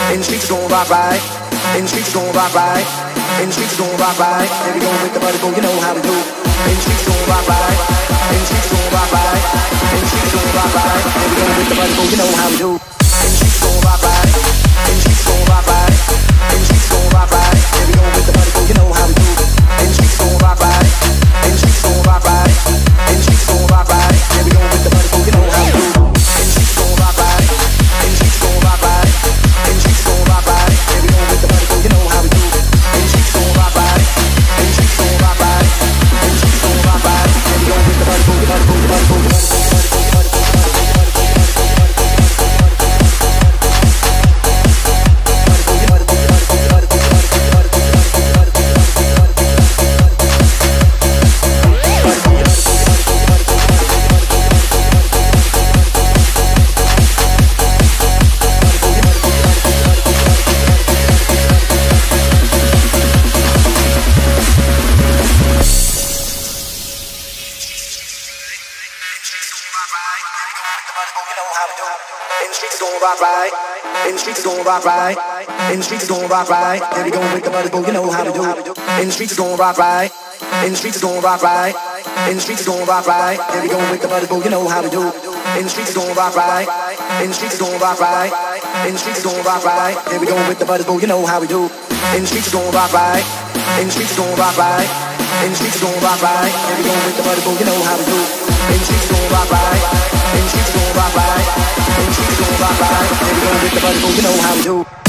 In the streets is gon' rock right. In the streets is gon' rock right. In the streets is gon' rock right. Here we go with the body go, you know how we do. In the streets is gon' rock right. In the streets is gon' rock right. In the streets is gon' rock right. Here we go with the body go, you know how we do. In the streets is gon' rock right. In the streets is gon' rock right. In the streets is gon' rock right. Here we go with the body go, you know how we do. In the streets is gon' rock right. In the streets is gon' rock right. In the streets is gon' rock right. Here we go with the body go, you know how we do. In the streets is gon' rock right. In the streets is gon' rock right. In the streets is gon' rock right. Here we go with the body go, you know how we do. In the streets is gon' rock right. In the streets is gon' rock right. In the streets is gon' rock right. Here we go with the body go, the body go, the body go, the body go. In the streets is gon' rock right. In the streets is gon' rock right. In the streets is gon' rock right. Here we go with the body go, you know how we do. In the streets is gon' rock right. In the streets is gon' rock right. In the streets is gon' rock right. Here we go with the body go, you know how we do. In the streets is gon' rock right. In the streets is gon' rock right. In the streets is gon' rock right. Here we go with the body go, you know how we do. In the streets is gon' rock right. In the streets is gon' rock right. In the streets is gon' rock right. Here we go with the body go, you know how we do. In the streets is gon' rock right. In the streets is gon' rock right. In the streets is gon' rock right. Here we go with the body go, you know how we do.